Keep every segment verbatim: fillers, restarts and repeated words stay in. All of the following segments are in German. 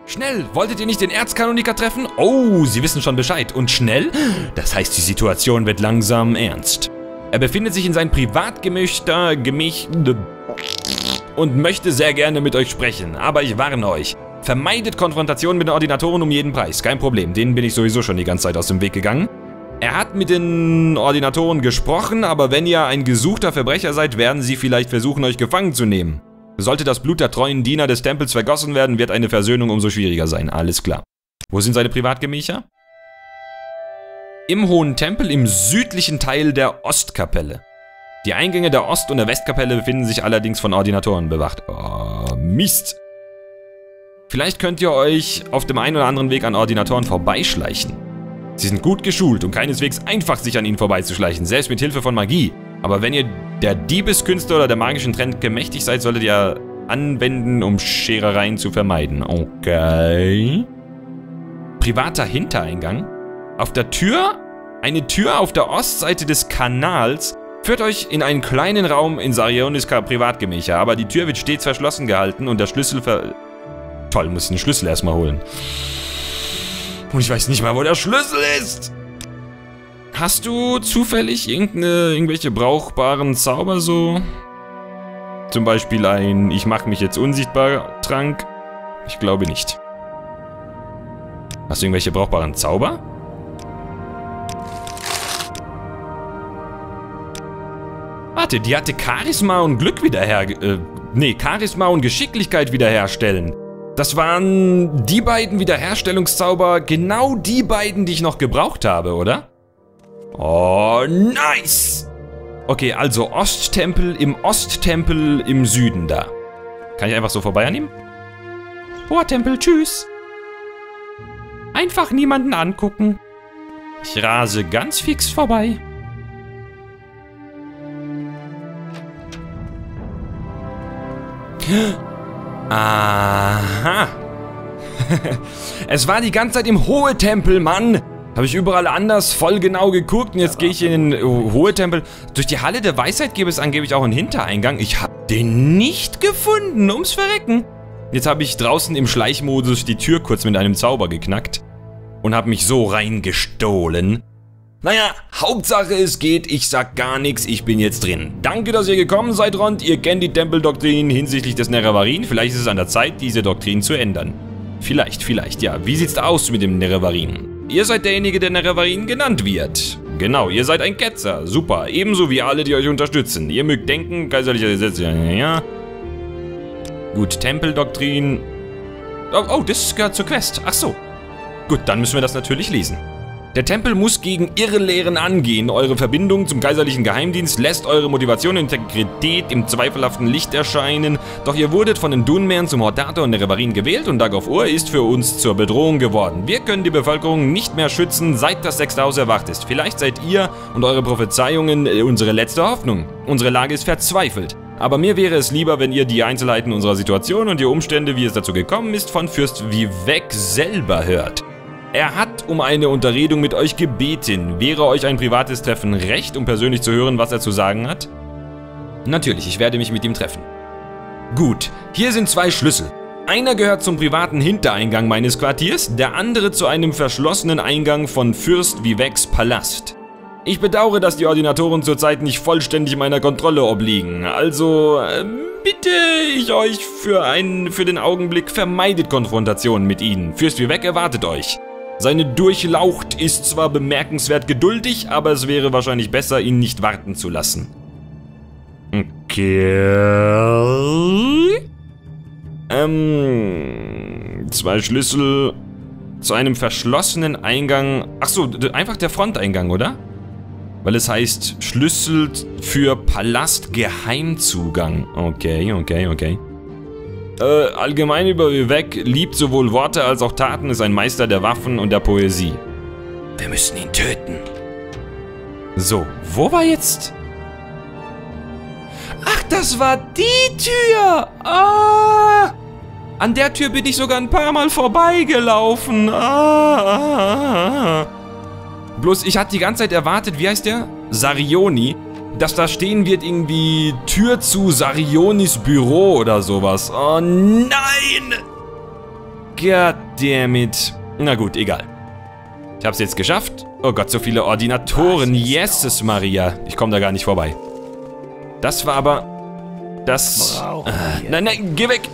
Schnell! Wolltet ihr nicht den Erzkanoniker treffen? Oh, Sie wissen schon Bescheid. Und schnell? Das heißt, die Situation wird langsam ernst. Er befindet sich in seinem Privatgemischter Gemisch und möchte sehr gerne mit euch sprechen. Aber ich warne euch. Vermeidet Konfrontation mit den Ordinatoren um jeden Preis. Kein Problem, denen bin ich sowieso schon die ganze Zeit aus dem Weg gegangen. Er hat mit den Ordinatoren gesprochen, aber wenn ihr ein gesuchter Verbrecher seid, werden sie vielleicht versuchen, euch gefangen zu nehmen. Sollte das Blut der treuen Diener des Tempels vergossen werden, wird eine Versöhnung umso schwieriger sein. Alles klar. Wo sind seine Privatgemächer? Im Hohen Tempel im südlichen Teil der Ostkapelle. Die Eingänge der Ost- und der Westkapelle befinden sich allerdings von Ordinatoren bewacht. Oh, Mist. Vielleicht könnt ihr euch auf dem einen oder anderen Weg an Ordinatoren vorbeischleichen. Sie sind gut geschult und keineswegs einfach, sich an ihnen vorbeizuschleichen, selbst mit Hilfe von Magie. Aber wenn ihr der Diebeskünste oder der magischen Tränke mächtig seid, solltet ihr anwenden, um Scherereien zu vermeiden. Okay. Privater Hintereingang. Auf der Tür, eine Tür auf der Ostseite des Kanals, führt euch in einen kleinen Raum in Sarionis Privatgemächer. Aber die Tür wird stets verschlossen gehalten und der Schlüssel ver... Toll, muss ich den Schlüssel erstmal holen. Und ich weiß nicht mal, wo der Schlüssel ist. Hast du zufällig irgendeine, irgendwelche brauchbaren Zauber so? Zum Beispiel ein Ich mach mich jetzt unsichtbar Trank? Ich glaube nicht. Hast du irgendwelche brauchbaren Zauber? Warte, die hatte Charisma und Glück wiederher... Äh, nee, Charisma und Geschicklichkeit wiederherstellen. Das waren die beiden Wiederherstellungszauber, genau die beiden, die ich noch gebraucht habe, oder? Oh, nice! Okay, also Osttempel im Osttempel im Süden da. Kann ich einfach so vorbei annehmen? Hoher Tempel, tschüss. Einfach niemanden angucken. Ich rase ganz fix vorbei. Aha. Es war die ganze Zeit im Hohe Tempel, Mann. Habe ich überall anders voll genau geguckt und jetzt gehe ich in den Hohe Tempel. Durch die Halle der Weisheit gäbe es angeblich auch einen Hintereingang. Ich habe den nicht gefunden, ums Verrecken. Jetzt habe ich draußen im Schleichmodus die Tür kurz mit einem Zauber geknackt und habe mich so reingestohlen. Naja, Hauptsache es geht, ich sag gar nichts, ich bin jetzt drin. Danke, dass ihr gekommen seid, Rond. Ihr kennt die Tempeldoktrin hinsichtlich des Nerevarin. Vielleicht ist es an der Zeit, diese Doktrin zu ändern. Vielleicht, vielleicht, ja. Wie sieht's aus mit dem Nerevarin? Ihr seid derjenige, der Nerevarin genannt wird. Genau, ihr seid ein Ketzer. Super. Ebenso wie alle, die euch unterstützen. Ihr mögt denken, kaiserlicher Gesetz, ja, ja, ja. Gut, Tempeldoktrin. Oh, oh, das gehört zur Quest. Ach so. Gut, dann müssen wir das natürlich lesen. Der Tempel muss gegen Irrlehren angehen. Eure Verbindung zum kaiserlichen Geheimdienst lässt eure Motivation und Integrität im zweifelhaften Licht erscheinen. Doch ihr wurdet von den Dunmeren zum Hortator und Nerevarin gewählt und Dagoth-Ur ist für uns zur Bedrohung geworden. Wir können die Bevölkerung nicht mehr schützen, seit das sechste Haus erwacht ist. Vielleicht seid ihr und eure Prophezeiungen unsere letzte Hoffnung. Unsere Lage ist verzweifelt. Aber mir wäre es lieber, wenn ihr die Einzelheiten unserer Situation und die Umstände, wie es dazu gekommen ist, von Fürst Vivec selber hört. Er hat um eine Unterredung mit euch gebeten. Wäre euch ein privates Treffen recht, um persönlich zu hören, was er zu sagen hat? Natürlich, ich werde mich mit ihm treffen. Gut, hier sind zwei Schlüssel. Einer gehört zum privaten Hintereingang meines Quartiers, der andere zu einem verschlossenen Eingang von Fürst Vivecs Palast. Ich bedauere, dass die Ordinatoren zurzeit nicht vollständig meiner Kontrolle obliegen. Also äh, bitte ich euch für, einen, für den Augenblick, vermeidet Konfrontationen mit ihnen. Fürst Vivec erwartet euch. Seine Durchlaucht ist zwar bemerkenswert geduldig, aber es wäre wahrscheinlich besser, ihn nicht warten zu lassen. Okay. Ähm, zwei Schlüssel zu einem verschlossenen Eingang. Achso, einfach der Fronteingang, oder? Weil es heißt Schlüssel für Palastgeheimzugang. Okay, okay, okay. Äh, allgemein über Vivec liebt sowohl Worte als auch Taten, ist ein Meister der Waffen und der Poesie. Wir müssen ihn töten. So, wo war jetzt? Ach, das war die Tür! Ah! An der Tür bin ich sogar ein paar Mal vorbeigelaufen. Ah, ah, ah. Bloß, ich hatte die ganze Zeit erwartet, wie heißt der? Sarioni. Dass da stehen wird irgendwie Tür zu Sarionis Büro oder sowas. Oh nein! Goddammit. Na gut, egal. Ich hab's jetzt geschafft. Oh Gott, so viele Ordinatoren. Jesus Maria. Ich komme da gar nicht vorbei. Das war aber... Das... Äh, nein, nein, geh weg.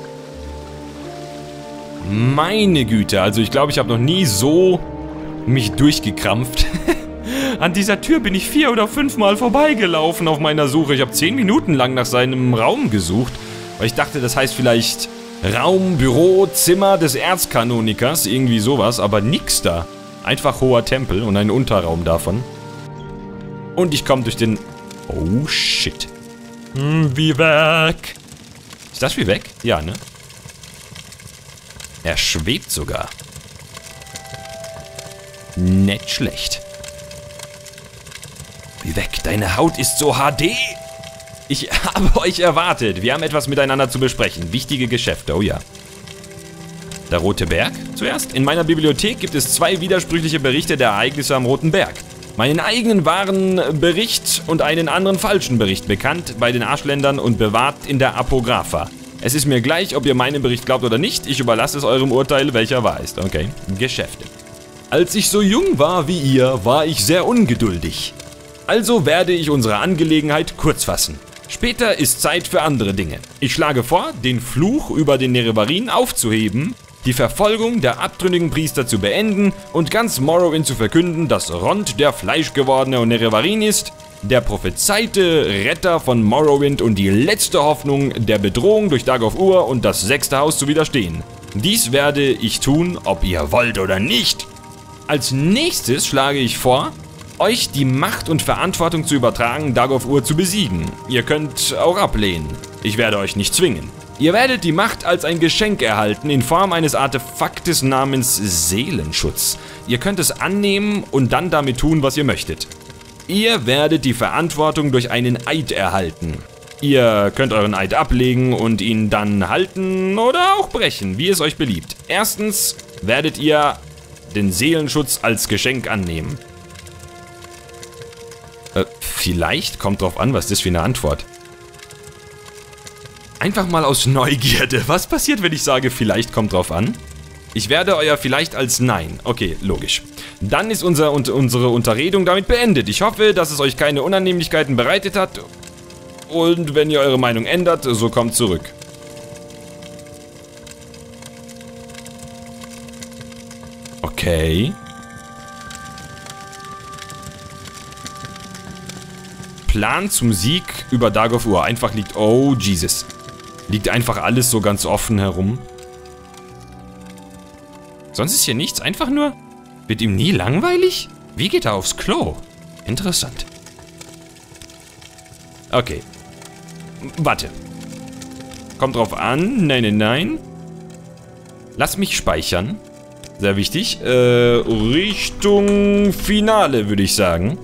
Meine Güte. Also ich glaube, ich habe noch nie so mich durchgekrampft. An dieser Tür bin ich vier oder fünfmal vorbeigelaufen auf meiner Suche. Ich habe zehn Minuten lang nach seinem Raum gesucht. Weil ich dachte, das heißt vielleicht Raum, Büro, Zimmer des Erzkanonikers. Irgendwie sowas. Aber nix da. Einfach hoher Tempel und ein Unterraum davon. Und ich komme durch den... Oh, shit. Hm, wie weg. Ist das wie weg? Ja, ne? Er schwebt sogar. Nicht schlecht. Wie weg. Deine Haut ist so H D. Ich habe euch erwartet. Wir haben etwas miteinander zu besprechen. Wichtige Geschäfte, oh ja. Der Rote Berg zuerst. In meiner Bibliothek gibt es zwei widersprüchliche Berichte der Ereignisse am Roten Berg. Meinen eigenen wahren Bericht und einen anderen falschen Bericht, bekannt bei den Arschländern und bewahrt in der Apographa. Es ist mir gleich, ob ihr meinen Bericht glaubt oder nicht. Ich überlasse es eurem Urteil, welcher wahr ist. Okay, Geschäfte. Als ich so jung war wie ihr, war ich sehr ungeduldig. Also werde ich unsere Angelegenheit kurz fassen. Später ist Zeit für andere Dinge. Ich schlage vor, den Fluch über den Nerevarin aufzuheben, die Verfolgung der abtrünnigen Priester zu beenden und ganz Morrowind zu verkünden, dass Rond der fleischgewordene Nerevarin ist, der prophezeite Retter von Morrowind und die letzte Hoffnung, der Bedrohung durch Dag of Ur und das sechste Haus zu widerstehen. Dies werde ich tun, ob ihr wollt oder nicht. Als nächstes schlage ich vor, euch die Macht und Verantwortung zu übertragen, Dag of Ur zu besiegen. Ihr könnt auch ablehnen. Ich werde euch nicht zwingen. Ihr werdet die Macht als ein Geschenk erhalten in Form eines Artefaktes namens Seelenschutz. Ihr könnt es annehmen und dann damit tun, was ihr möchtet. Ihr werdet die Verantwortung durch einen Eid erhalten. Ihr könnt euren Eid ablegen und ihn dann halten oder auch brechen, wie es euch beliebt. Erstens werdet ihr den Seelenschutz als Geschenk annehmen. Äh, vielleicht? Kommt drauf an, was das für eine Antwort. Einfach mal aus Neugierde. Was passiert, wenn ich sage, vielleicht kommt drauf an? Ich werde euer vielleicht als Nein. Okay, logisch. Dann ist unser, und, unsere Unterredung damit beendet. Ich hoffe, dass es euch keine Unannehmlichkeiten bereitet hat. Und wenn ihr eure Meinung ändert, so kommt zurück. Okay. Plan zum Sieg über Dag of Ur. Einfach liegt... Oh, Jesus. Liegt einfach alles so ganz offen herum. Sonst ist hier nichts. Einfach nur... Wird ihm nie langweilig? Wie geht er aufs Klo? Interessant. Okay. Warte. Kommt drauf an. Nein, nein, nein. Lass mich speichern. Sehr wichtig. Äh, Richtung Finale, würde ich sagen.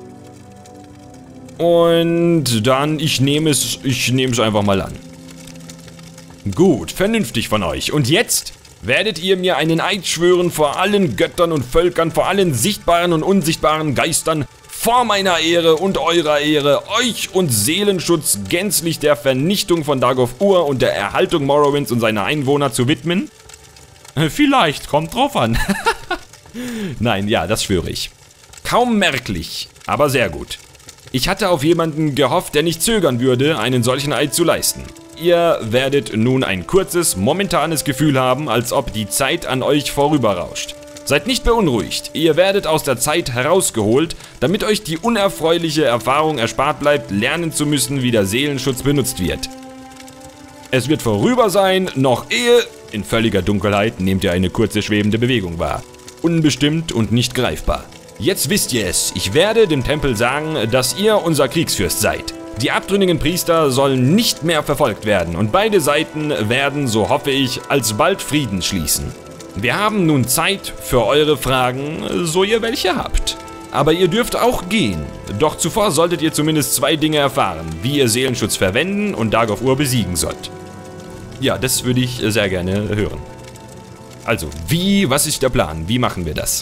Und dann, ich nehme es, ich nehme es einfach mal an. Gut, vernünftig von euch. Und jetzt werdet ihr mir einen Eid schwören vor allen Göttern und Völkern, vor allen sichtbaren und unsichtbaren Geistern, vor meiner Ehre und eurer Ehre, euch und Seelenschutz gänzlich der Vernichtung von Dag of Ur und der Erhaltung Morrowinds und seiner Einwohner zu widmen? Vielleicht, kommt drauf an. Nein, ja, das schwöre ich. Kaum merklich, aber sehr gut. Ich hatte auf jemanden gehofft, der nicht zögern würde, einen solchen Eid zu leisten. Ihr werdet nun ein kurzes, momentanes Gefühl haben, als ob die Zeit an euch vorüberrauscht. Seid nicht beunruhigt, ihr werdet aus der Zeit herausgeholt, damit euch die unerfreuliche Erfahrung erspart bleibt, lernen zu müssen, wie der Seelenschutz benutzt wird. Es wird vorüber sein, noch ehe... In völliger Dunkelheit nehmt ihr eine kurze schwebende Bewegung wahr. Unbestimmt und nicht greifbar. Jetzt wisst ihr es, ich werde dem Tempel sagen, dass ihr unser Kriegsfürst seid. Die abtrünnigen Priester sollen nicht mehr verfolgt werden und beide Seiten werden, so hoffe ich, alsbald Frieden schließen. Wir haben nun Zeit für eure Fragen, so ihr welche habt. Aber ihr dürft auch gehen, doch zuvor solltet ihr zumindest zwei Dinge erfahren, wie ihr Seelenschutz verwenden und Dag of Ur besiegen sollt. Ja, das würde ich sehr gerne hören. Also, wie, was ist der Plan? Wie machen wir das?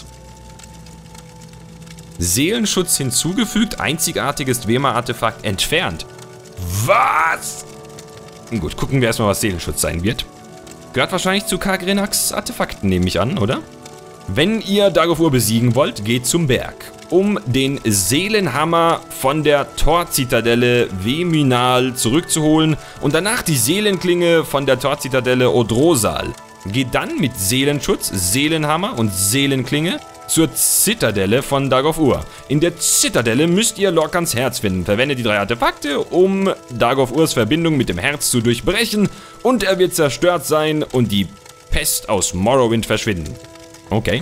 Seelenschutz hinzugefügt, einzigartiges Dwemer-Artefakt entfernt. Was? Gut, gucken wir erstmal, was Seelenschutz sein wird. Gehört wahrscheinlich zu Kagrenax Artefakten, nehme ich an, oder? Wenn ihr Dagofur besiegen wollt, geht zum Berg, um den Seelenhammer von der Tor-Zitadelle Veminal zurückzuholen und danach die Seelenklinge von der Tor-Zitadelle Odrosal. Geht dann mit Seelenschutz, Seelenhammer und Seelenklinge zur Zitadelle von Dagofur. In der Zitadelle müsst ihr Lorkhans Herz finden. Verwendet die drei Artefakte, um Dagofurs Verbindung mit dem Herz zu durchbrechen und er wird zerstört sein und die Pest aus Morrowind verschwinden. Okay.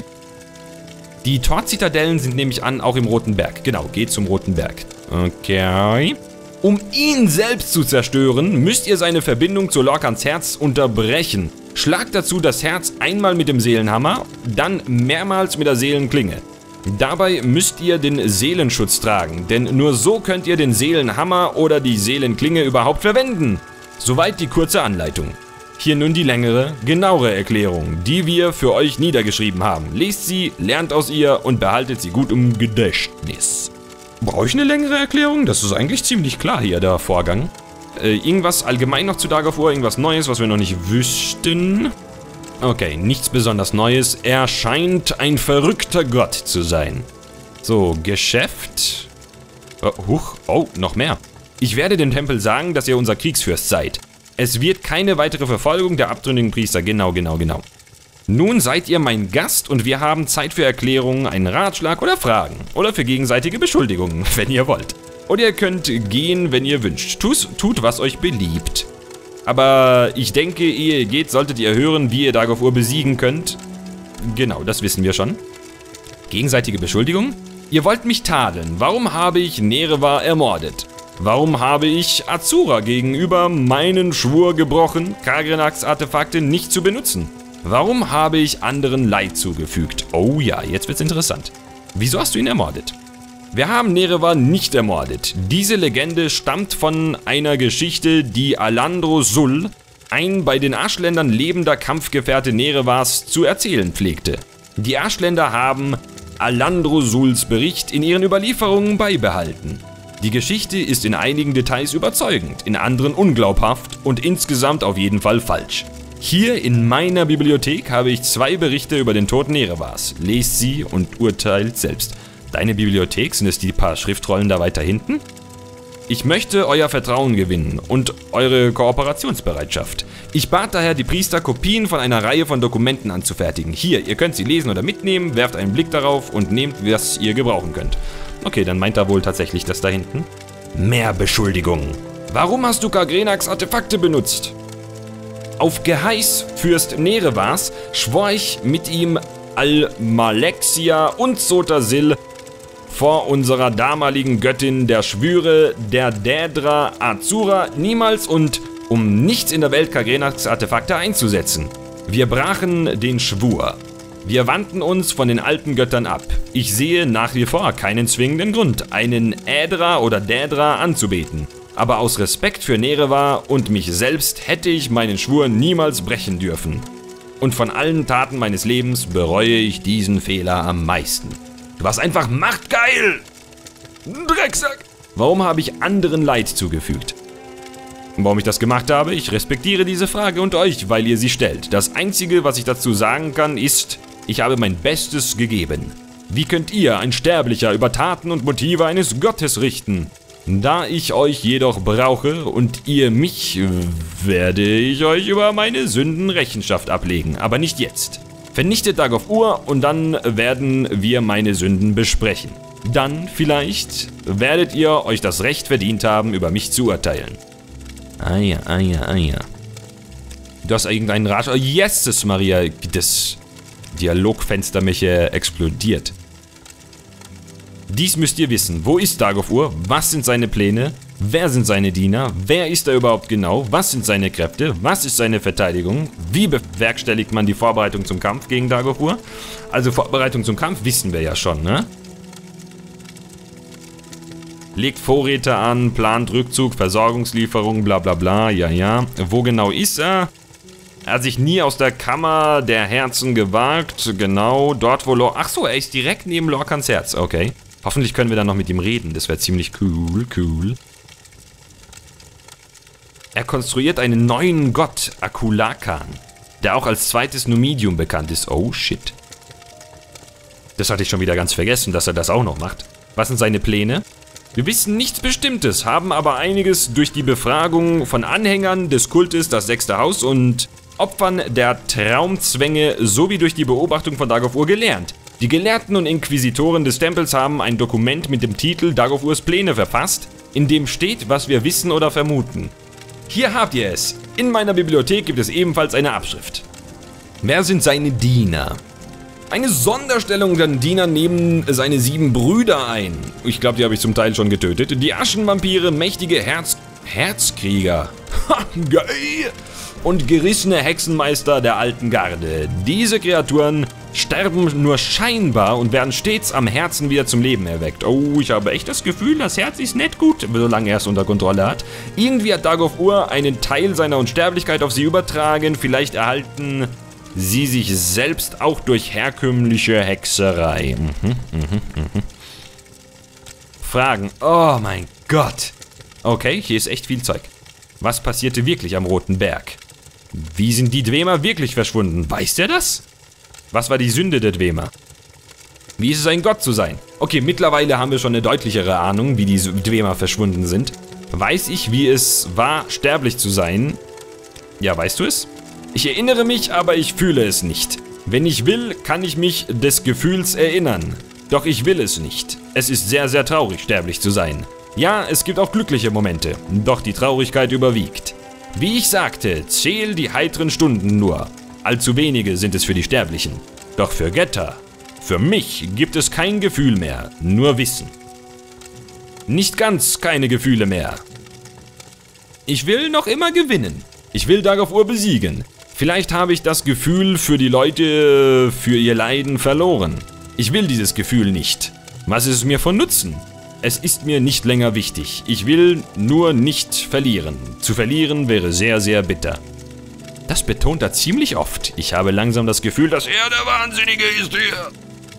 Die Tor-Zitadellen sind nämlich an, auch im Roten Berg. Genau, geht zum Roten Berg. Okay. Um ihn selbst zu zerstören, müsst ihr seine Verbindung zu Lorkhans Herz unterbrechen. Schlagt dazu das Herz einmal mit dem Seelenhammer, dann mehrmals mit der Seelenklinge. Dabei müsst ihr den Seelenschutz tragen, denn nur so könnt ihr den Seelenhammer oder die Seelenklinge überhaupt verwenden. Soweit die kurze Anleitung. Hier nun die längere, genauere Erklärung, die wir für euch niedergeschrieben haben. Lest sie, lernt aus ihr und behaltet sie gut im Gedächtnis. Brauche ich eine längere Erklärung? Das ist eigentlich ziemlich klar hier, der Vorgang. Äh, irgendwas allgemein noch zu Dagofur, irgendwas Neues, was wir noch nicht wüssten? Okay, nichts besonders Neues. Er scheint ein verrückter Gott zu sein. So, Geschäft. Oh, huch, oh, noch mehr. Ich werde dem Tempel sagen, dass ihr unser Kriegsfürst seid. Es wird keine weitere Verfolgung der abtrünnigen Priester. Genau, genau, genau. Nun seid ihr mein Gast und wir haben Zeit für Erklärungen, einen Ratschlag oder Fragen. Oder für gegenseitige Beschuldigungen, wenn ihr wollt. Oder ihr könnt gehen, wenn ihr wünscht. Tut, tut, was euch beliebt. Aber ich denke, ehe ihr geht, solltet ihr hören, wie ihr Dagofur besiegen könnt. Genau, das wissen wir schon. Gegenseitige Beschuldigung? Ihr wollt mich tadeln. Warum habe ich Nerevar ermordet? Warum habe ich Azura gegenüber meinen Schwur gebrochen, Kagrenax Artefakte nicht zu benutzen? Warum habe ich anderen Leid zugefügt? Oh ja, jetzt wird's interessant. Wieso hast du ihn ermordet? Wir haben Nerevar nicht ermordet. Diese Legende stammt von einer Geschichte, die Alandro Sul, ein bei den Aschländern lebender Kampfgefährte Nerevars, zu erzählen pflegte. Die Aschländer haben Alandro Suls Bericht in ihren Überlieferungen beibehalten. Die Geschichte ist in einigen Details überzeugend, in anderen unglaubhaft und insgesamt auf jeden Fall falsch. Hier in meiner Bibliothek habe ich zwei Berichte über den Tod Nerevars. Lest sie und urteilt selbst. Deine Bibliothek, sind es die paar Schriftrollen da weiter hinten? Ich möchte euer Vertrauen gewinnen und eure Kooperationsbereitschaft. Ich bat daher die Priester, Kopien von einer Reihe von Dokumenten anzufertigen. Hier, ihr könnt sie lesen oder mitnehmen, werft einen Blick darauf und nehmt, was ihr gebrauchen könnt. Okay, dann meint er wohl tatsächlich das da hinten. Mehr Beschuldigungen. Warum hast du Kagrenax Artefakte benutzt? Auf Geheiß Fürst Nerevars schwor ich mit ihm Al-Malexia und Sotasil vor unserer damaligen Göttin der Schwüre, der Daedra Azura, niemals und um nichts in der Welt Kagrenax Artefakte einzusetzen. Wir brachen den Schwur. Wir wandten uns von den alten Göttern ab. Ich sehe nach wie vor keinen zwingenden Grund, einen Ädra oder Daedra anzubeten. Aber aus Respekt für Nerevar und mich selbst hätte ich meinen Schwur niemals brechen dürfen. Und von allen Taten meines Lebens bereue ich diesen Fehler am meisten. Du warst einfach machtgeil! Drecksack! Warum habe ich anderen Leid zugefügt? Warum ich das gemacht habe? Ich respektiere diese Frage und euch, weil ihr sie stellt. Das Einzige, was ich dazu sagen kann, ist, ich habe mein Bestes gegeben. Wie könnt ihr, ein Sterblicher, über Taten und Motive eines Gottes richten? Da ich euch jedoch brauche und ihr mich, werde ich euch über meine Sünden Rechenschaft ablegen, aber nicht jetzt. Vernichtet Dagofur und dann werden wir meine Sünden besprechen. Dann, vielleicht, werdet ihr euch das Recht verdient haben, über mich zu urteilen. Ah ja, ah ja, ah ja. Du hast irgendeinen Ratsch... Oh, Jesus Maria, das Dialogfenster mich äh, explodiert. Dies müsst ihr wissen. Wo ist Dagofur? Was sind seine Pläne? Wer sind seine Diener? Wer ist er überhaupt genau? Was sind seine Kräfte? Was ist seine Verteidigung? Wie bewerkstelligt man die Vorbereitung zum Kampf gegen Dagofur? Also Vorbereitung zum Kampf wissen wir ja schon, ne? Legt Vorräte an, plant Rückzug, Versorgungslieferungen, bla bla bla, ja ja. Wo genau ist er? Er hat sich nie aus der Kammer der Herzen gewagt, genau, dort wo Lor... Ach so, er ist direkt neben Lorkhans Herz, okay. Hoffentlich können wir dann noch mit ihm reden, das wäre ziemlich cool, cool. Er konstruiert einen neuen Gott, Akulakan. der auch als zweites Numidium bekannt ist. Oh, shit. Das hatte ich schon wieder ganz vergessen, dass er das auch noch macht. Was sind seine Pläne? Wir wissen nichts Bestimmtes, haben aber einiges durch die Befragung von Anhängern des Kultes das sechste Haus und Opfern der Traumzwänge sowie durch die Beobachtung von Dagobur gelernt. Die Gelehrten und Inquisitoren des Tempels haben ein Dokument mit dem Titel Dagoburs Pläne verfasst, in dem steht, was wir wissen oder vermuten. Hier habt ihr es. In meiner Bibliothek gibt es ebenfalls eine Abschrift. Wer sind seine Diener? Eine Sonderstellung der Diener nehmen seine sieben Brüder ein. Ich glaube, die habe ich zum Teil schon getötet. Die Aschenvampire, mächtige Herz... Herzkrieger. Ha, geil! Und gerissene Hexenmeister der alten Garde. Diese Kreaturen sterben nur scheinbar und werden stets am Herzen wieder zum Leben erweckt. Oh, ich habe echt das Gefühl, das Herz ist nicht gut, solange er es unter Kontrolle hat. Irgendwie hat Dagobur einen Teil seiner Unsterblichkeit auf sie übertragen. Vielleicht erhalten sie sich selbst auch durch herkömmliche Hexerei. Mhm, mhm, mhm. Fragen. Oh mein Gott. Okay, hier ist echt viel Zeug. Was passierte wirklich am Roten Berg? Wie sind die Dwemer wirklich verschwunden? Weiß der das? Was war die Sünde der Dwemer? Wie ist es, ein Gott zu sein? Okay, mittlerweile haben wir schon eine deutlichere Ahnung, wie die Dwemer verschwunden sind. Weiß ich, wie es war, sterblich zu sein? Ja, weißt du es? Ich erinnere mich, aber ich fühle es nicht. Wenn ich will, kann ich mich des Gefühls erinnern. Doch ich will es nicht. Es ist sehr, sehr traurig, sterblich zu sein. Ja, es gibt auch glückliche Momente, doch die Traurigkeit überwiegt. Wie ich sagte, zähl die heiteren Stunden nur. Allzu wenige sind es für die Sterblichen. Doch für Götter, für mich gibt es kein Gefühl mehr, nur Wissen. Nicht ganz keine Gefühle mehr. Ich will noch immer gewinnen. Ich will Dagobur besiegen. Vielleicht habe ich das Gefühl für die Leute, für ihr Leiden verloren. Ich will dieses Gefühl nicht. Was ist es mir von Nutzen? Es ist mir nicht länger wichtig. Ich will nur nicht verlieren. Zu verlieren wäre sehr, sehr bitter. Das betont er ziemlich oft. Ich habe langsam das Gefühl, dass er der Wahnsinnige ist hier.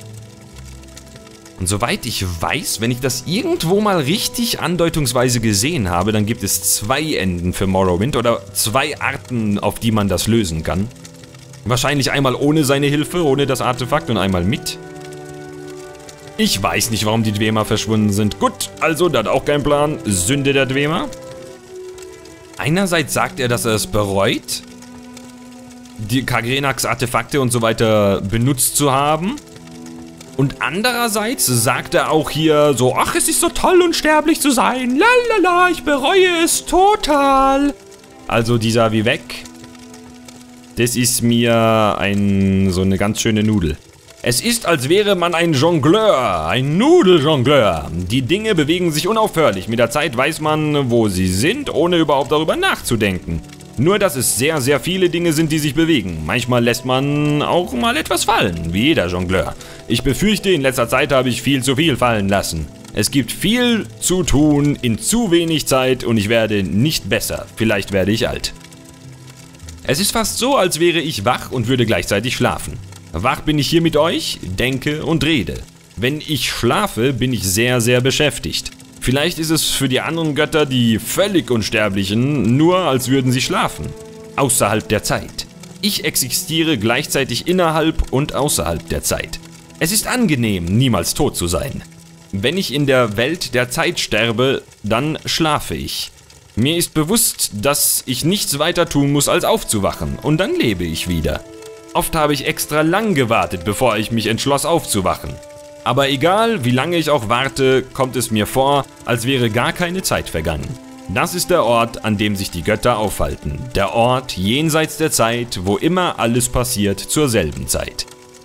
Und soweit ich weiß, wenn ich das irgendwo mal richtig andeutungsweise gesehen habe, dann gibt es zwei Enden für Morrowind oder zwei Arten, auf die man das lösen kann. Wahrscheinlich einmal ohne seine Hilfe, ohne das Artefakt und einmal mit. Ich weiß nicht, warum die Dwemer verschwunden sind. Gut, also, der hat auch keinen Plan. Sünde der Dwemer. Einerseits sagt er, dass er es bereut, die Kagrenax Artefakte und so weiter benutzt zu haben. Und andererseits sagt er auch hier so, ach, es ist so toll, unsterblich zu sein. Lalala, ich bereue es total. Also dieser wie weg. Das ist mir ein, so eine ganz schöne Nudel. Es ist, als wäre man ein Jongleur, ein Nudeljongleur. Die Dinge bewegen sich unaufhörlich. Mit der Zeit weiß man, wo sie sind, ohne überhaupt darüber nachzudenken. Nur, dass es sehr, sehr viele Dinge sind, die sich bewegen. Manchmal lässt man auch mal etwas fallen, wie jeder Jongleur. Ich befürchte, in letzter Zeit habe ich viel zu viel fallen lassen. Es gibt viel zu tun in zu wenig Zeit und ich werde nicht besser. Vielleicht werde ich alt. Es ist fast so, als wäre ich wach und würde gleichzeitig schlafen. Wach bin ich hier mit euch, denke und rede. Wenn ich schlafe, bin ich sehr, sehr beschäftigt. Vielleicht ist es für die anderen Götter, die völlig Unsterblichen, nur als würden sie schlafen. Außerhalb der Zeit. Ich existiere gleichzeitig innerhalb und außerhalb der Zeit. Es ist angenehm, niemals tot zu sein. Wenn ich in der Welt der Zeit sterbe, dann schlafe ich. Mir ist bewusst, dass ich nichts weiter tun muss, als aufzuwachen, und dann lebe ich wieder. Oft habe ich extra lang gewartet, bevor ich mich entschloss aufzuwachen. Aber egal, wie lange ich auch warte, kommt es mir vor, als wäre gar keine Zeit vergangen. Das ist der Ort, an dem sich die Götter aufhalten. Der Ort jenseits der Zeit, wo immer alles passiert zur selben Zeit.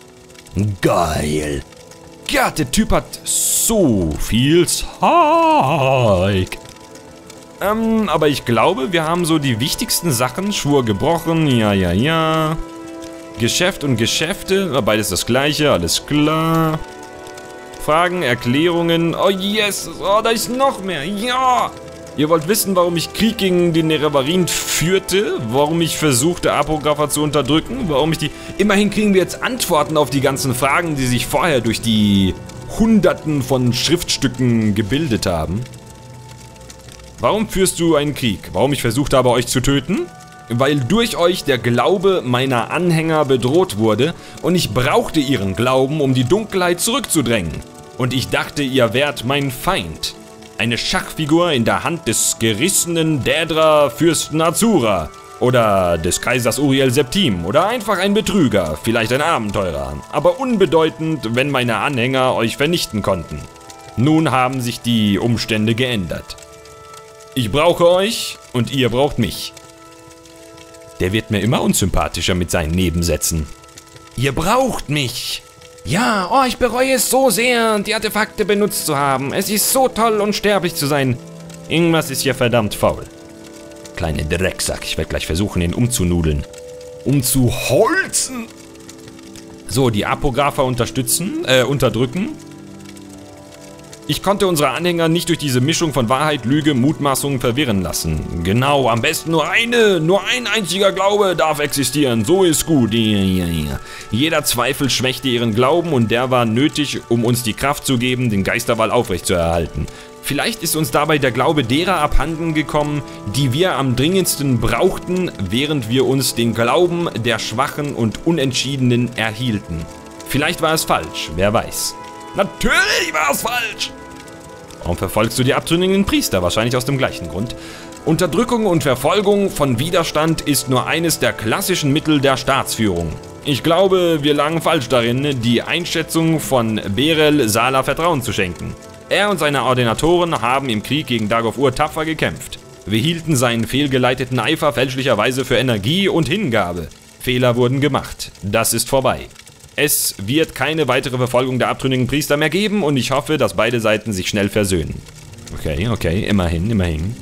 Geil. Ja, der Typ hat so viel Zeug. Ähm, aber ich glaube, wir haben so die wichtigsten Sachen. Schwur gebrochen, ja, ja, ja. Geschäft und Geschäfte, beides das gleiche, alles klar. Fragen, Erklärungen, oh yes, oh, da ist noch mehr, ja. Ihr wollt wissen, warum ich Krieg gegen die Nerevarien führte, warum ich versuchte, Apokrypha zu unterdrücken, warum ich die... Immerhin kriegen wir jetzt Antworten auf die ganzen Fragen, die sich vorher durch die Hunderten von Schriftstücken gebildet haben. Warum führst du einen Krieg? Warum ich versucht habe, euch zu töten? weil durch euch der Glaube meiner Anhänger bedroht wurde und ich brauchte ihren Glauben, um die Dunkelheit zurückzudrängen. Und ich dachte, ihr wärt mein Feind. Eine Schachfigur in der Hand des gerissenen Daedra-Fürsten Azura. Oder des Kaisers Uriel Septim. Oder einfach ein Betrüger, vielleicht ein Abenteurer. Aber unbedeutend, wenn meine Anhänger euch vernichten konnten. Nun haben sich die Umstände geändert. Ich brauche euch und ihr braucht mich. Der wird mir immer unsympathischer mit seinen Nebensätzen. Ihr braucht mich. Ja, oh, ich bereue es so sehr, die Artefakte benutzt zu haben. Es ist so toll, unsterblich zu sein. Irgendwas ist hier verdammt faul. Kleine Drecksack, ich werde gleich versuchen, ihn umzunudeln. Umzuholzen. So, die Apographer unterstützen, äh, unterdrücken. Ich konnte unsere Anhänger nicht durch diese Mischung von Wahrheit, Lüge, Mutmaßungen verwirren lassen. Genau, am besten nur eine, nur ein einziger Glaube darf existieren. So ist gut. Jeder Zweifel schwächte ihren Glauben und der war nötig, um uns die Kraft zu geben, den Geisterwall aufrechtzuerhalten. Vielleicht ist uns dabei der Glaube derer abhanden gekommen, die wir am dringendsten brauchten, während wir uns den Glauben der Schwachen und Unentschiedenen erhielten. Vielleicht war es falsch, wer weiß. Natürlich war es falsch! Warum verfolgst du die abtrünnigen Priester? Wahrscheinlich aus dem gleichen Grund. Unterdrückung und Verfolgung von Widerstand ist nur eines der klassischen Mittel der Staatsführung. Ich glaube, wir lagen falsch darin, die Einschätzung von Berel Sala Vertrauen zu schenken. Er und seine Ordinatoren haben im Krieg gegen Dagoth Ur tapfer gekämpft. Wir hielten seinen fehlgeleiteten Eifer fälschlicherweise für Energie und Hingabe. Fehler wurden gemacht. Das ist vorbei. Es wird keine weitere Verfolgung der abtrünnigen Priester mehr geben und ich hoffe, dass beide Seiten sich schnell versöhnen. Okay, okay, immerhin, immerhin.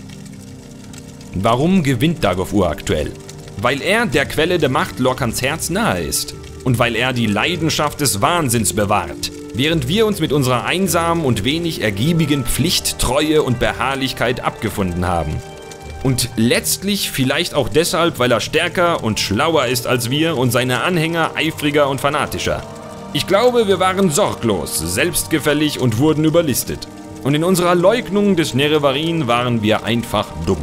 Warum gewinnt Dagoth Ur aktuell? Weil er der Quelle der Macht Lorkhans Herz nahe ist. Und weil er die Leidenschaft des Wahnsinns bewahrt. Während wir uns mit unserer einsamen und wenig ergiebigen Pflicht, Treue und Beharrlichkeit abgefunden haben. Und letztlich vielleicht auch deshalb, weil er stärker und schlauer ist als wir und seine Anhänger eifriger und fanatischer. Ich glaube, wir waren sorglos, selbstgefällig und wurden überlistet. Und in unserer Leugnung des Nerevarin waren wir einfach dumm.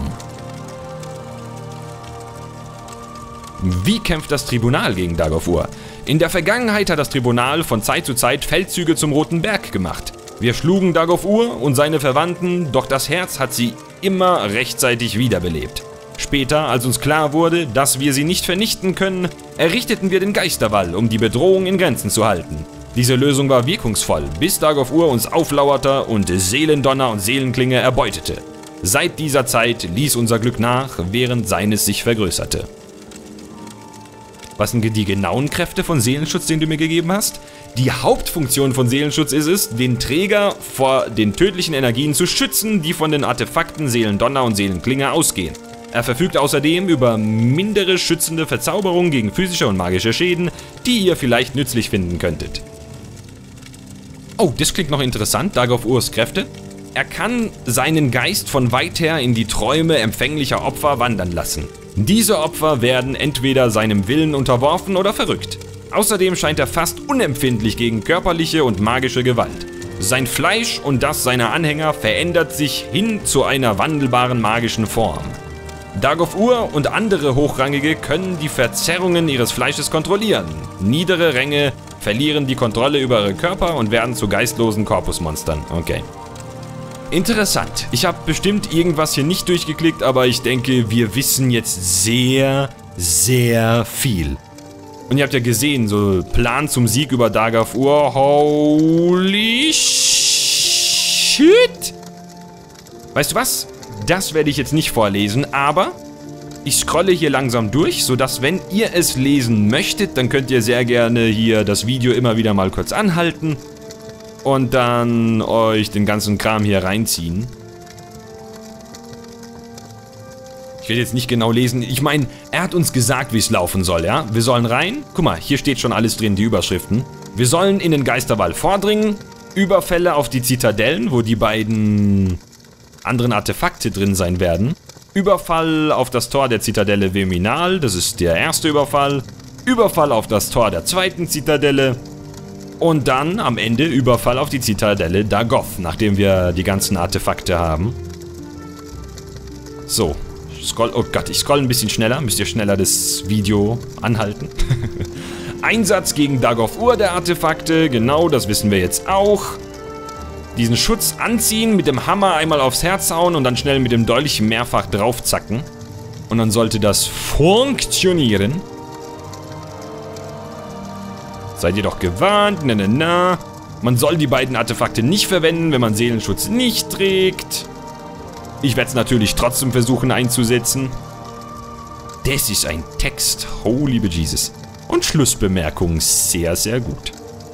Wie kämpft das Tribunal gegen Dagoth Ur? In der Vergangenheit hat das Tribunal von Zeit zu Zeit Feldzüge zum Roten Berg gemacht. Wir schlugen Dagoth Ur und seine Verwandten, doch das Herz hat sie immer rechtzeitig wiederbelebt. Später, als uns klar wurde, dass wir sie nicht vernichten können, errichteten wir den Geisterwall, um die Bedrohung in Grenzen zu halten. Diese Lösung war wirkungsvoll, bis Dagoth Ur uns auflauerte und Seelendonner und Seelenklinge erbeutete. Seit dieser Zeit ließ unser Glück nach, während seines sich vergrößerte. Was sind die genauen Kräfte von Seelenschutz, den du mir gegeben hast? Die Hauptfunktion von Seelenschutz ist es, den Träger vor den tödlichen Energien zu schützen, die von den Artefakten Seelendonner und Seelenklinge ausgehen. Er verfügt außerdem über mindere schützende Verzauberungen gegen physische und magische Schäden, die ihr vielleicht nützlich finden könntet. Oh, das klingt noch interessant, Dagoth Urs Kräfte. Er kann seinen Geist von weit her in die Träume empfänglicher Opfer wandern lassen. Diese Opfer werden entweder seinem Willen unterworfen oder verrückt. Außerdem scheint er fast unempfindlich gegen körperliche und magische Gewalt. Sein Fleisch und das seiner Anhänger verändert sich hin zu einer wandelbaren magischen Form. Dagoth Ur und andere Hochrangige können die Verzerrungen ihres Fleisches kontrollieren. Niedere Ränge verlieren die Kontrolle über ihre Körper und werden zu geistlosen Korpusmonstern. Okay. Interessant. Ich habe bestimmt irgendwas hier nicht durchgeklickt, aber ich denke, wir wissen jetzt sehr, sehr viel. Und ihr habt ja gesehen, so Plan zum Sieg über Dagoth Ur. Holy shit! Weißt du was? Das werde ich jetzt nicht vorlesen, aber ich scrolle hier langsam durch, sodass, wenn ihr es lesen möchtet, dann könnt ihr sehr gerne hier das Video immer wieder mal kurz anhalten und dann euch den ganzen Kram hier reinziehen. Ich will jetzt nicht genau lesen. Ich meine, er hat uns gesagt, wie es laufen soll, ja? Wir sollen rein. Guck mal, hier steht schon alles drin, die Überschriften. Wir sollen in den Geisterwall vordringen. Überfälle auf die Zitadellen, wo die beiden anderen Artefakte drin sein werden. Überfall auf das Tor der Zitadelle Verminal, das ist der erste Überfall. Überfall auf das Tor der zweiten Zitadelle. Und dann am Ende Überfall auf die Zitadelle Dagoth, nachdem wir die ganzen Artefakte haben. So. scroll, oh Gott, ich scroll ein bisschen schneller. Müsst ihr schneller das Video anhalten. Einsatz gegen Dag of War der Artefakte. Genau, das wissen wir jetzt auch. Diesen Schutz anziehen, mit dem Hammer einmal aufs Herz hauen und dann schnell mit dem Dolch mehrfach draufzacken. Und dann sollte das funktionieren. Seid ihr doch gewarnt, na na na. Man soll die beiden Artefakte nicht verwenden, wenn man Seelenschutz nicht trägt. Ich werde es natürlich trotzdem versuchen einzusetzen. Das ist ein Text, holy Jesus. Und Schlussbemerkung, sehr, sehr gut.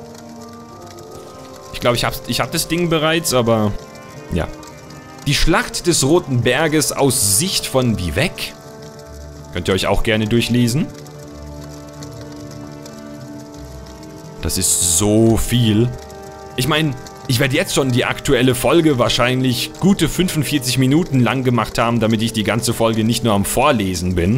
Ich glaube, ich habe ich hab das Ding bereits, aber ja. Die Schlacht des Roten Berges aus Sicht von Vivec. Könnt ihr euch auch gerne durchlesen. Das ist so viel. Ich meine, ich werde jetzt schon die aktuelle Folge wahrscheinlich gute fünfundvierzig Minuten lang gemacht haben, damit ich die ganze Folge nicht nur am Vorlesen bin.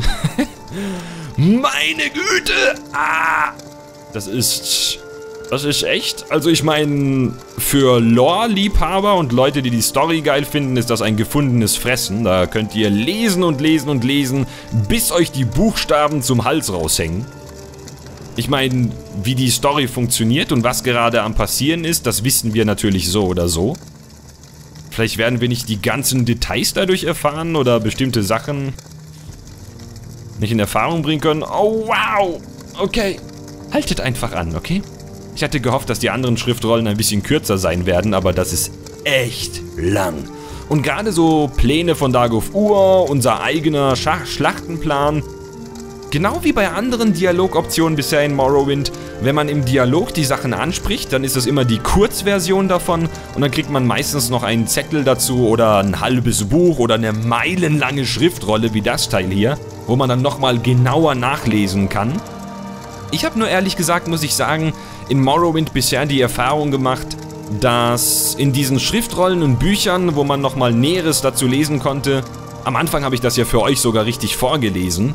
Meine Güte! Ah! Das ist... Das ist echt... Also ich meine, für Lore-Liebhaber und Leute, die die Story geil finden, ist das ein gefundenes Fressen. Da könnt ihr lesen und lesen und lesen, bis euch die Buchstaben zum Hals raushängen. Ich meine, wie die Story funktioniert und was gerade am passieren ist, das wissen wir natürlich so oder so. Vielleicht werden wir nicht die ganzen Details dadurch erfahren oder bestimmte Sachen nicht in Erfahrung bringen können. Oh, wow! Okay. Haltet einfach an, okay? Ich hatte gehofft, dass die anderen Schriftrollen ein bisschen kürzer sein werden, aber das ist echt lang. Und gerade so Pläne von Dag of War, unser eigener Schach Schlachtenplan. Genau wie bei anderen Dialogoptionen bisher in Morrowind, wenn man im Dialog die Sachen anspricht, dann ist das immer die Kurzversion davon und dann kriegt man meistens noch einen Zettel dazu oder ein halbes Buch oder eine meilenlange Schriftrolle wie das Teil hier, wo man dann nochmal genauer nachlesen kann. Ich habe nur ehrlich gesagt, muss ich sagen, in Morrowind bisher die Erfahrung gemacht, dass in diesen Schriftrollen und Büchern, wo man nochmal Näheres dazu lesen konnte, am Anfang habe ich das ja für euch sogar richtig vorgelesen,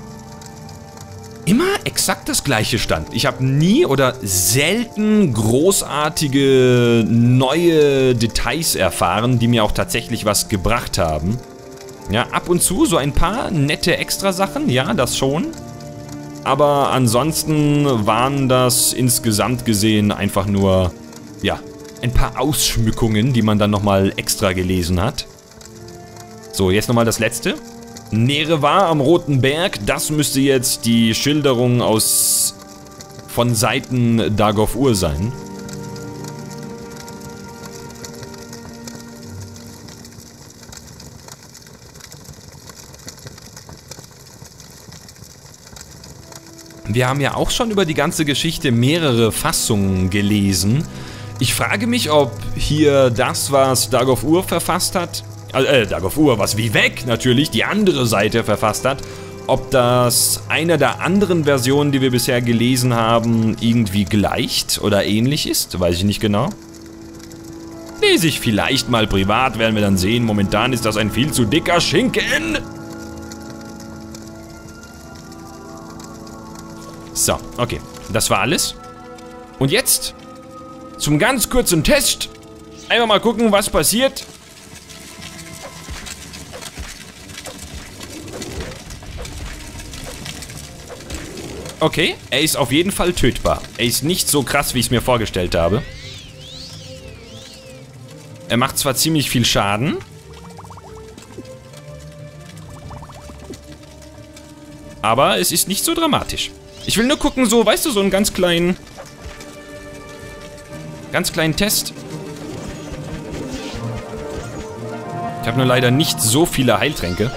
immer exakt das gleiche stand. Ich habe nie oder selten großartige neue Details erfahren, die mir auch tatsächlich was gebracht haben. Ja, ab und zu so ein paar nette Extrasachen, ja, das schon. Aber ansonsten waren das insgesamt gesehen einfach nur, ja, ein paar Ausschmückungen, die man dann nochmal extra gelesen hat. So, jetzt nochmal das letzte. Nerevar am Roten Berg, das müsste jetzt die Schilderung aus von Seiten Dag of War sein. Wir haben ja auch schon über die ganze Geschichte mehrere Fassungen gelesen. Ich frage mich, ob hier das, was Dag of War verfasst hat, äh, Dag of War, was Vivec natürlich, die andere Seite verfasst hat, ob das einer der anderen Versionen, die wir bisher gelesen haben, irgendwie gleicht oder ähnlich ist, weiß ich nicht genau. Lese ich vielleicht mal privat, werden wir dann sehen. Momentan ist das ein viel zu dicker Schinken. So, okay, das war alles. Und jetzt zum ganz kurzen Test. Einfach mal gucken, was passiert. Okay, er ist auf jeden Fall tötbar. Er ist nicht so krass, wie ich es mir vorgestellt habe. Er macht zwar ziemlich viel Schaden, aber es ist nicht so dramatisch. Ich will nur gucken, so, weißt du, so einen ganz kleinen, ganz kleinen Test. Ich habe nur leider nicht so viele Heiltränke.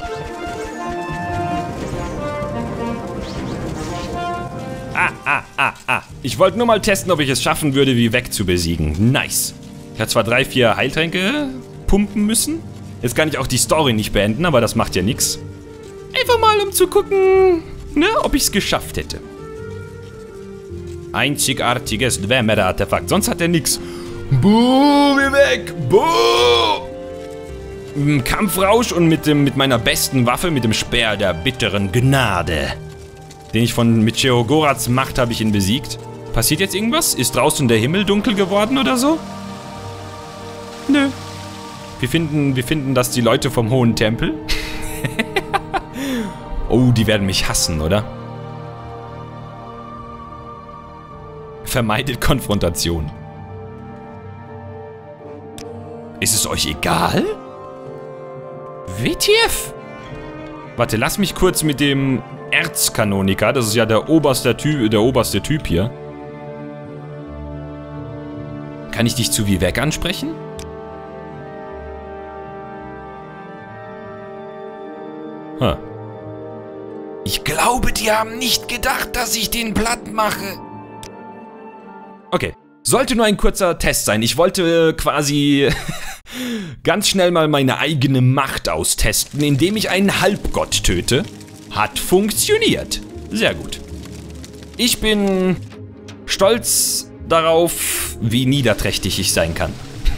Ah, ah, ah, ah. Ich wollte nur mal testen, ob ich es schaffen würde, Vivec zu besiegen. Nice. Ich habe zwar drei, vier Heiltränke pumpen müssen. Jetzt kann ich auch die Story nicht beenden, aber das macht ja nichts. Einfach mal, um zu gucken, ne, ob ich es geschafft hätte. Einzigartiges Dwemer-Artefakt. Sonst hat er nix. Buh, Vivec! Buh! Im Kampfrausch und mit, dem, mit meiner besten Waffe, mit dem Speer der bitteren Gnade. Den ich von mit Sheogoraths Macht habe ich ihn besiegt. Passiert jetzt irgendwas? Ist draußen der Himmel dunkel geworden oder so? Nö. Wir finden, wir finden das die Leute vom Hohen Tempel. Oh, die werden mich hassen, oder? Vermeidet Konfrontation. Ist es euch egal? W T F? Warte, lass mich kurz mit dem Erzkanoniker, das ist ja der oberste Typ, der oberste Typ hier. Kann ich dich zu wie weg ansprechen? Huh. Ich glaube, die haben nicht gedacht, dass ich den platt mache. Okay. Sollte nur ein kurzer Test sein. Ich wollte quasi ganz schnell mal meine eigene Macht austesten, indem ich einen Halbgott töte. Hat funktioniert. Sehr gut. Ich bin stolz darauf, wie niederträchtig ich sein kann.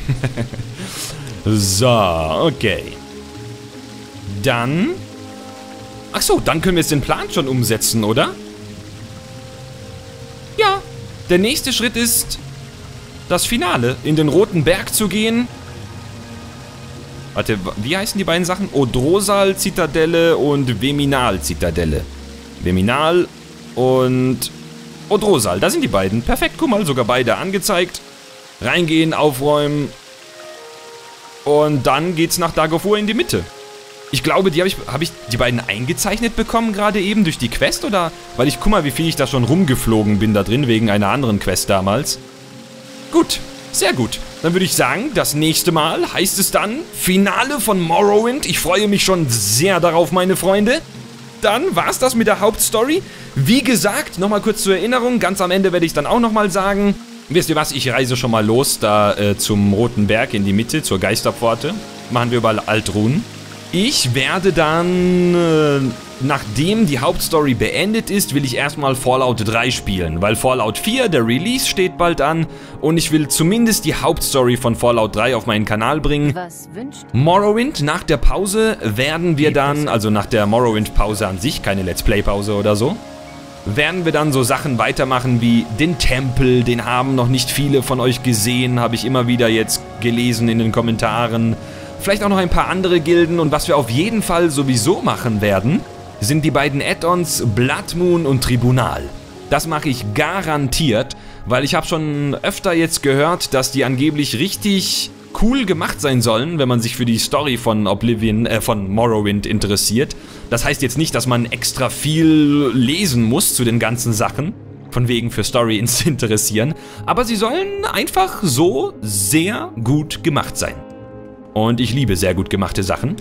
So, okay. Dann... Ach so, dann können wir jetzt den Plan schon umsetzen, oder? Ja. Der nächste Schritt ist... das Finale, in den Roten Berg zu gehen. Warte, wie heißen die beiden Sachen? Odrosal-Zitadelle und Veminal-Zitadelle. Veminal und Odrosal, da sind die beiden. Perfekt, guck mal, sogar beide angezeigt. Reingehen, aufräumen. Und dann geht's nach Dagorfur in die Mitte. Ich glaube, die habe ich, hab ich die beiden eingezeichnet bekommen gerade eben durch die Quest, oder? Weil ich, guck mal, wie viel ich da schon rumgeflogen bin da drin, wegen einer anderen Quest damals. Gut, sehr gut. Dann würde ich sagen, das nächste Mal heißt es dann Finale von Morrowind. Ich freue mich schon sehr darauf, meine Freunde. Dann war's das mit der Hauptstory. Wie gesagt, nochmal kurz zur Erinnerung, ganz am Ende werde ich dann auch nochmal sagen, wisst ihr was, ich reise schon mal los, da äh, zum Roten Berg in die Mitte, zur Geisterpforte. Machen wir überall Altruhen. Ich werde dann, äh, nachdem die Hauptstory beendet ist, will ich erstmal Fallout drei spielen, weil Fallout vier, der Release, steht bald an und ich will zumindest die Hauptstory von Fallout drei auf meinen Kanal bringen. Was wünscht? Morrowind, nach der Pause werden wir dann, also nach der Morrowind-Pause an sich, keine Let's Play-Pause oder so, werden wir dann so Sachen weitermachen wie den Tempel, den haben noch nicht viele von euch gesehen, habe ich immer wieder jetzt gelesen in den Kommentaren. Vielleicht auch noch ein paar andere Gilden und was wir auf jeden Fall sowieso machen werden, sind die beiden Add-ons Blood Moon und Tribunal. Das mache ich garantiert, weil ich habe schon öfter jetzt gehört, dass die angeblich richtig cool gemacht sein sollen, wenn man sich für die Story von Oblivion, äh, von Morrowind interessiert. Das heißt jetzt nicht, dass man extra viel lesen muss zu den ganzen Sachen, von wegen für Story ins interessieren, aber sie sollen einfach so sehr gut gemacht sein. Und ich liebe sehr gut gemachte Sachen.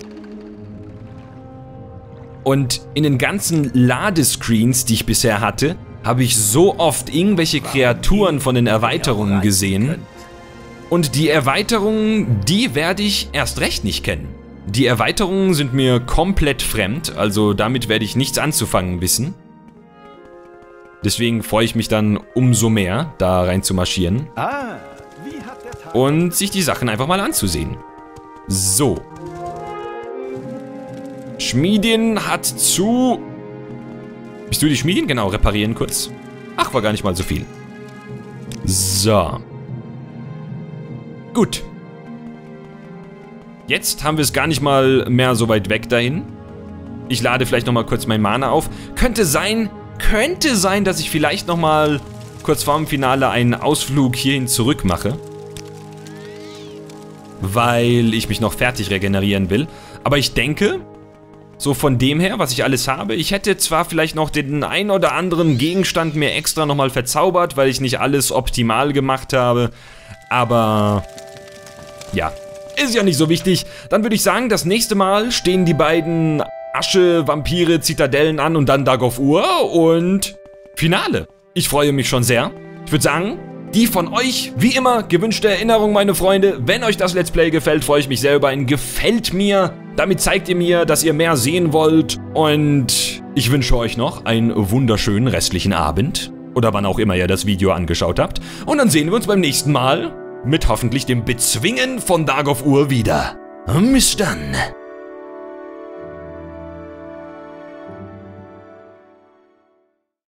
Und in den ganzen Ladescreens, die ich bisher hatte, habe ich so oft irgendwelche Kreaturen von den Erweiterungen gesehen. Und die Erweiterungen, die werde ich erst recht nicht kennen. Die Erweiterungen sind mir komplett fremd, also damit werde ich nichts anzufangen wissen. Deswegen freue ich mich dann umso mehr, da rein zu marschieren. Und sich die Sachen einfach mal anzusehen. So. Schmiedin hat zu... Bist du die Schmiedin? Genau, reparieren kurz. Ach, war gar nicht mal so viel. So. Gut. Jetzt haben wir es gar nicht mal mehr so weit weg dahin. Ich lade vielleicht nochmal kurz mein Mana auf. Könnte sein, könnte sein, dass ich vielleicht nochmal kurz vorm Finale einen Ausflug hierhin zurück mache. Weil ich mich noch fertig regenerieren will. Aber ich denke, so von dem her, was ich alles habe, ich hätte zwar vielleicht noch den ein oder anderen Gegenstand mir extra nochmal verzaubert, weil ich nicht alles optimal gemacht habe, aber ja, ist ja nicht so wichtig. Dann würde ich sagen, das nächste Mal stehen die beiden Asche, Vampire, Zitadellen an und dann Dagorfur und Finale. Ich freue mich schon sehr. Ich würde sagen, die von euch, wie immer, gewünschte Erinnerung, meine Freunde. Wenn euch das Let's Play gefällt, freue ich mich sehr über ein Gefällt mir. Damit zeigt ihr mir, dass ihr mehr sehen wollt. Und ich wünsche euch noch einen wunderschönen restlichen Abend. Oder wann auch immer ihr das Video angeschaut habt. Und dann sehen wir uns beim nächsten Mal mit hoffentlich dem Bezwingen von Dagorfur wieder. Bis dann.